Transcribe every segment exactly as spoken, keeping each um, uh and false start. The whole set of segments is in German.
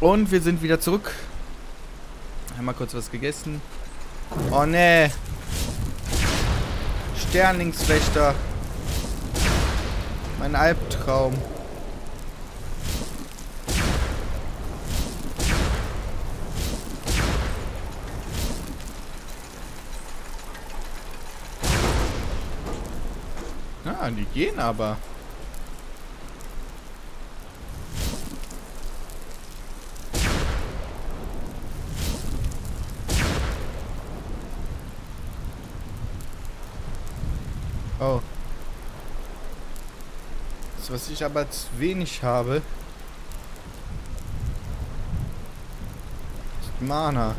Und wir sind wieder zurück. Haben mal kurz was gegessen. Oh ne. Sternlingswächter. Mein Albtraum. Ah, die gehen aber. Oh. Das, was ich aber zu wenig habe, ist Mana.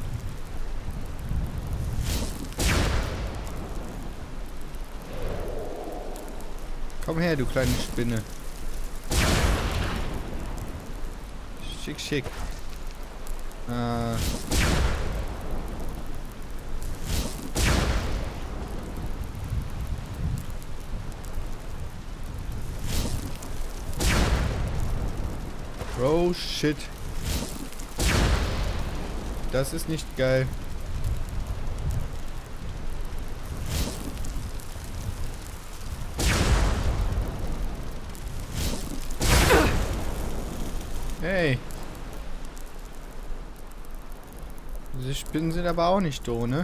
Komm her, du kleine Spinne. Schick, schick. Äh. Oh shit. Das ist nicht geil. Hey. Diese Spinnen sind aber auch nicht ohne.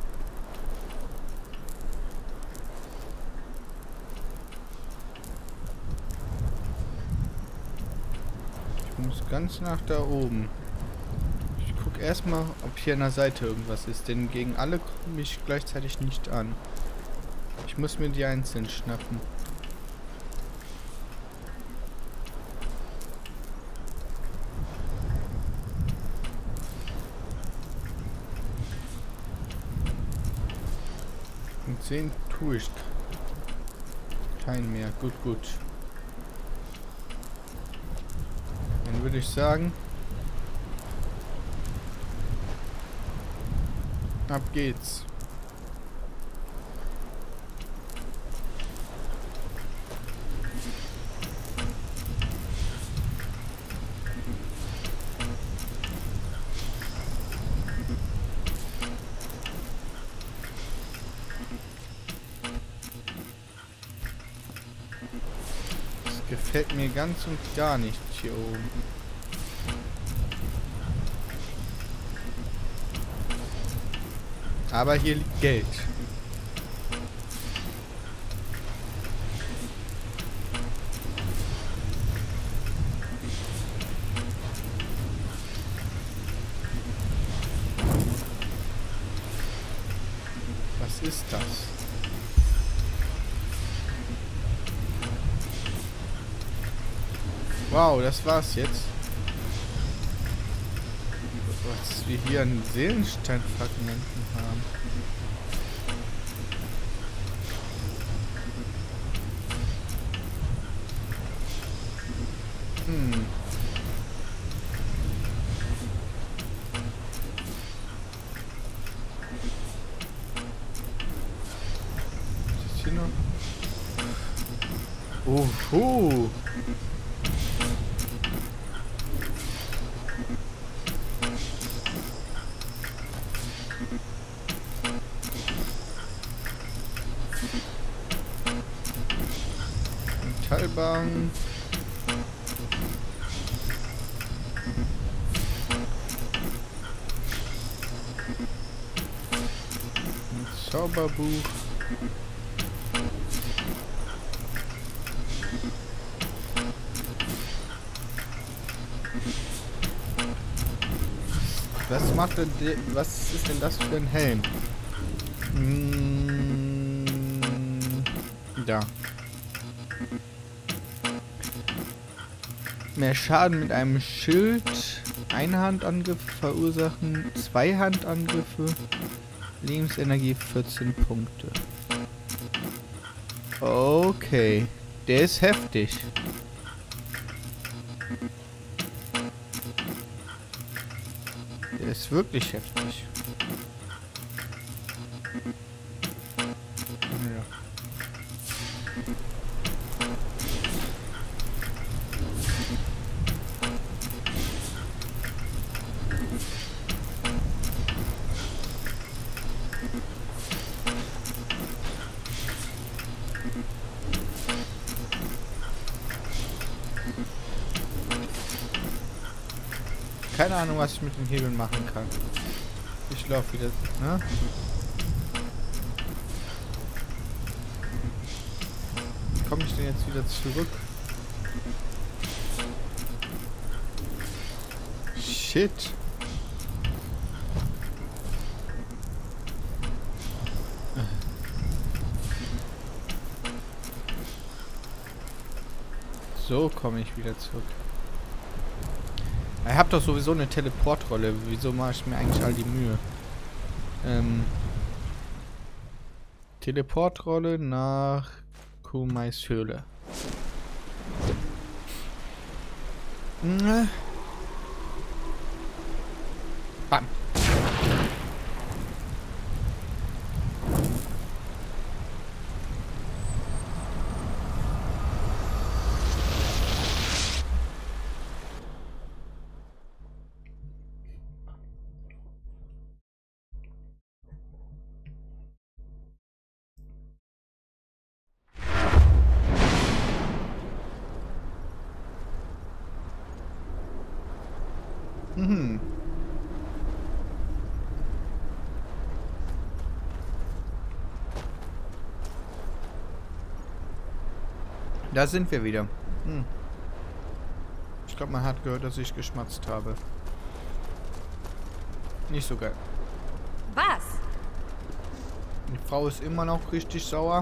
Ich muss ganz nach da oben. Ich guck erstmal, ob hier an der Seite irgendwas ist, denn gegen alle komme ich gleichzeitig nicht an. Ich muss mir die einzeln schnappen. Und sehen tue ich keinen mehr. Gut, gut. Dann würde ich sagen, ab geht's. Gefällt mir ganz und gar nicht hier oben. Aber hier liegt Geld. Was ist das? Wow, das war's jetzt. Was wir hier an Seelensteinfragmenten haben. Hm. Was ist hier noch? Oho. Metallbahn. Ein Zauberbuch. Was macht denn, was ist denn das für ein Helm? Hm, da. Mehr Schaden mit einem Schild. Einhandangriffe verursachen Zweihandangriffe. Lebensenergie vierzehn Punkte. Okay. Der ist heftig. Der ist wirklich heftig. Ja. Keine Ahnung, was ich mit den Hebeln machen kann. Ich laufe wieder, ne? Wie komme ich denn jetzt wieder zurück? Shit. So komme ich wieder zurück. Ihr habt doch sowieso eine Teleportrolle. Wieso mache ich mir eigentlich all die Mühe? Ähm, Teleportrolle nach Kumais Höhle. Bam. Mhm. Da sind wir wieder. Hm. Ich glaube, man hat gehört, dass ich geschmatzt habe. Nicht so geil. Was? Die Frau ist immer noch richtig sauer.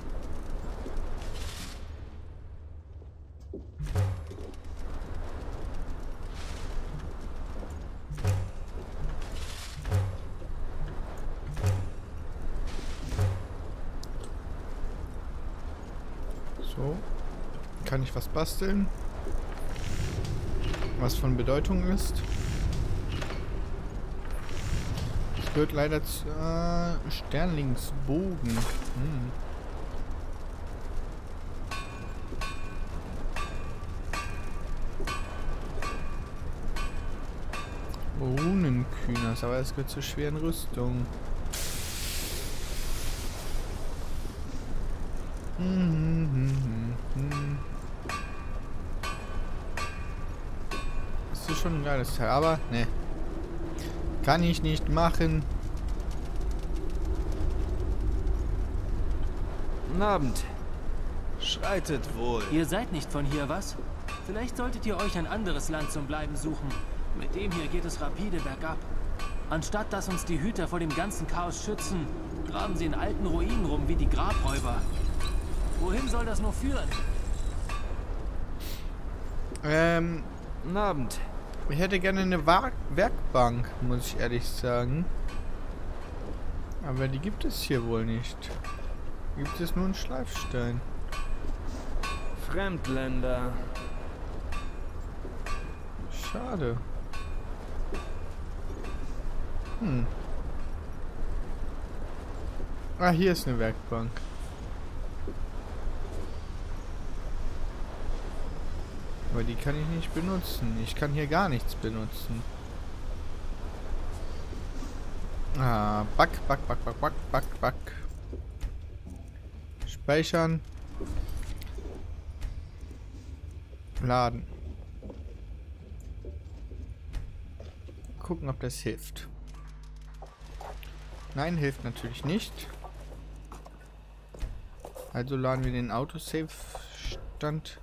So. Kann ich was basteln? Was von Bedeutung ist? Es gehört leider zu äh, Sternlingsbogen. Hm. Runenkühners, aber es gehört zur schweren Rüstung. Hm, hm, hm, hm. Das ist schon ein geiles Teil, aber ne. Kann ich nicht machen. Guten Abend. Schreitet wohl. Ihr seid nicht von hier, was? Vielleicht solltet ihr euch ein anderes Land zum Bleiben suchen. Mit dem hier geht es rapide bergab. Anstatt dass uns die Hüter vor dem ganzen Chaos schützen, graben sie in alten Ruinen rum wie die Grabräuber. Wohin soll das nur führen? Ähm, Guten Abend. ich hätte gerne eine Wa- Werkbank, muss ich ehrlich sagen. Aber die gibt es hier wohl nicht. Gibt es nur einen Schleifstein. Fremdländer. Schade. Hm. Ah, hier ist eine Werkbank. Aber die kann ich nicht benutzen. Ich kann hier gar nichts benutzen. Ah, back, back, back, back, back, back, back. Speichern. Laden. Gucken, ob das hilft. Nein, hilft natürlich nicht. Also laden wir den Autosave-Stand.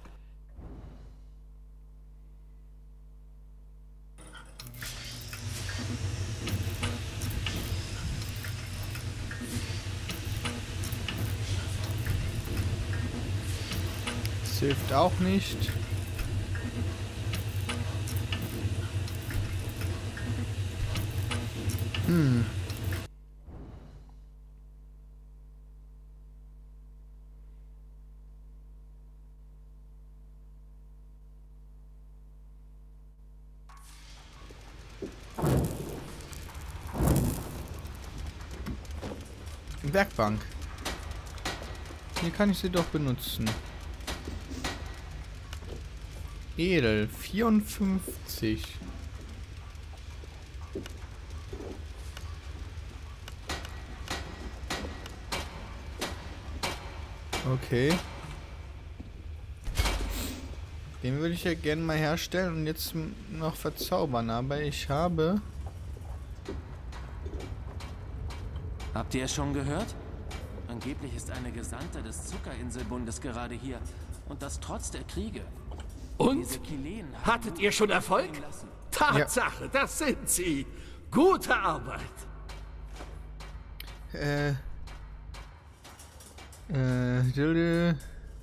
Das hilft auch nicht. Hm. Werkbank. Hier kann ich sie doch benutzen. Edel, vierundfünfzig. Okay. Den würde ich ja gerne mal herstellen und jetzt noch verzaubern, aber ich habe... Habt ihr es schon gehört? Angeblich ist eine Gesandte des Zuckerinselbundes gerade hier. Und das trotz der Kriege. Und? Diese Killeen haben Hattet ihr schon Erfolg? lassen. Tatsache, das sind sie. Gute Arbeit. Äh... Äh... Dilde.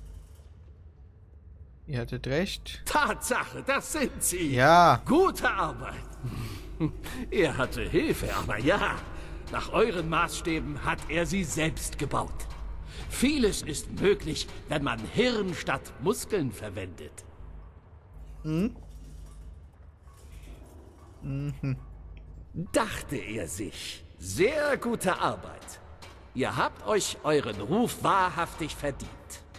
Ihr hattet recht. Tatsache, das sind sie. Ja. Gute Arbeit. Er hatte Hilfe, aber ja, nach euren Maßstäben hat er sie selbst gebaut. Vieles ist möglich, wenn man Hirn statt Muskeln verwendet. Hm? Mhm. Dachte er sich. Sehr gute Arbeit. Ihr habt euch euren Ruf wahrhaftig verdient.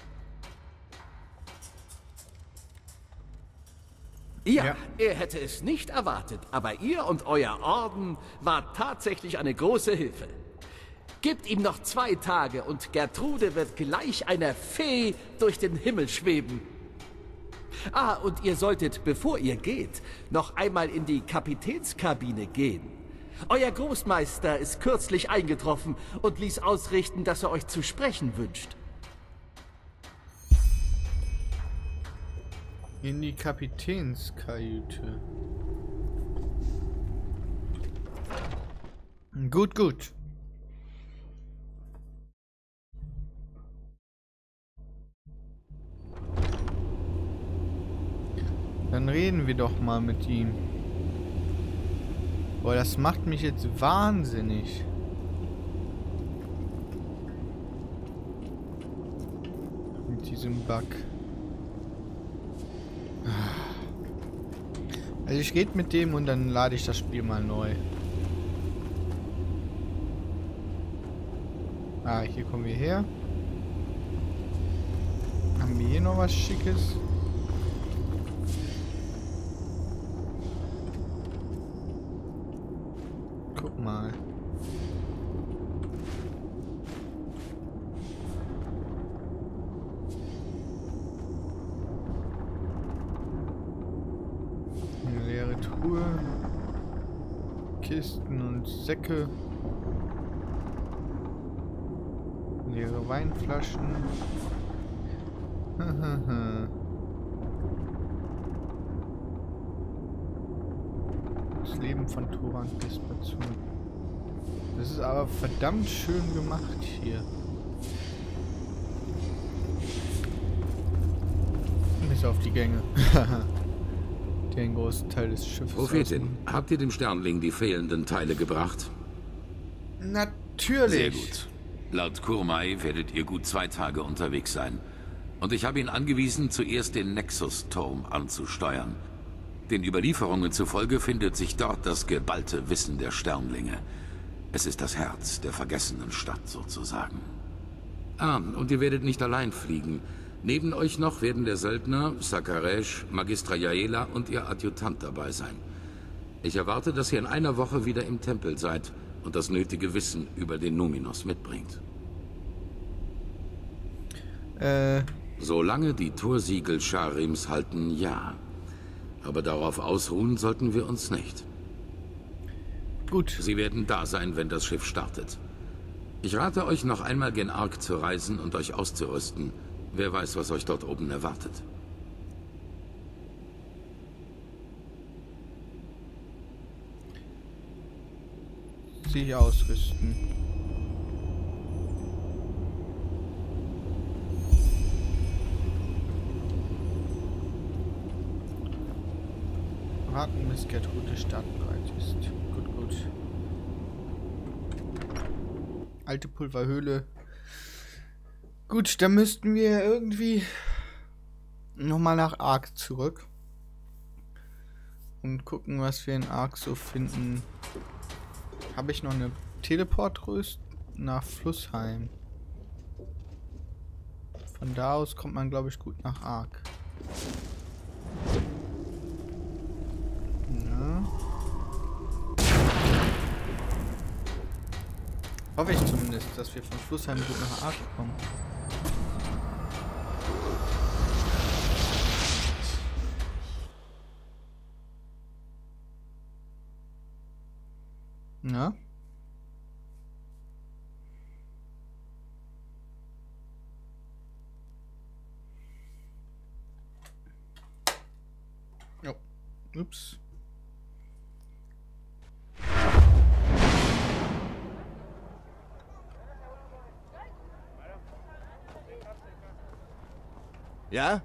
Ja, Ja. er hätte es nicht erwartet, aber ihr und euer Orden war tatsächlich eine große Hilfe. Gebt ihm noch zwei Tage und Gertrude wird gleich einer Fee durch den Himmel schweben. Ah, und ihr solltet, bevor ihr geht, noch einmal in die Kapitänskabine gehen. Euer Großmeister ist kürzlich eingetroffen und ließ ausrichten, dass er euch zu sprechen wünscht. In die Kapitänskajüte. Gut, gut. Dann reden wir doch mal mit ihm. Boah, das macht mich jetzt wahnsinnig. Mit diesem Bug. Also ich rede mit dem und dann lade ich das Spiel mal neu. Ah, hier kommen wir her. Haben wir hier noch was Schickes? Guck mal. Eine leere Truhe. Kisten und Säcke. Leere Weinflaschen. Das Leben von Turan Pespartout. Das ist aber verdammt schön gemacht hier. Bis auf die Gänge. Die einen großen Teil des Schiffes. Prophetin, habt ihr dem Sternling die fehlenden Teile gebracht? Natürlich. Sehr gut. Laut Kurmai werdet ihr gut zwei Tage unterwegs sein. Und ich habe ihn angewiesen, zuerst den Nexus-Turm anzusteuern. Den Überlieferungen zufolge findet sich dort das geballte Wissen der Sternlinge. Es ist das Herz der vergessenen Stadt sozusagen. Ah, und ihr werdet nicht allein fliegen. Neben euch noch werden der Söldner, Sakaresh, Magistra Yaela und ihr Adjutant dabei sein. Ich erwarte, dass ihr in einer Woche wieder im Tempel seid und das nötige Wissen über den Numinos mitbringt. Äh... Solange die Torsiegel Sharims halten, ja. Aber darauf ausruhen sollten wir uns nicht. Gut. Sie werden da sein, wenn das Schiff startet. Ich rate euch, noch einmal gen Ark zu reisen und euch auszurüsten. Wer weiß, was euch dort oben erwartet. Sich ausrüsten. Warten, bis Gertrude startbereit ist. Gut, gut. Alte Pulverhöhle. Gut, dann müssten wir irgendwie nochmal nach Ark zurück. Und gucken, was wir in Ark so finden. Habe ich noch eine Teleportröst nach Flussheim. Von da aus kommt man, glaube ich, gut nach Ark. Ja. Hoffe ich zumindest, dass wir von Flussheim gut nach Ark kommen. Ja. Jo. Ups. Ja?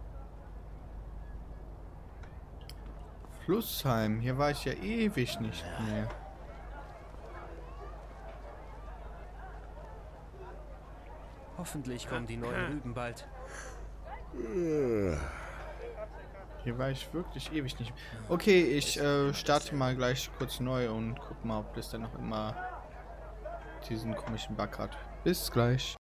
Flussheim. Hier war ich ja ewig nicht mehr. Hoffentlich kommen die neuen Rüben bald. Hier war ich wirklich ewig nicht mehr. Okay, ich äh, starte mal gleich kurz neu und guck mal, ob das dann noch immer diesen komischen Bug hat. Bis gleich.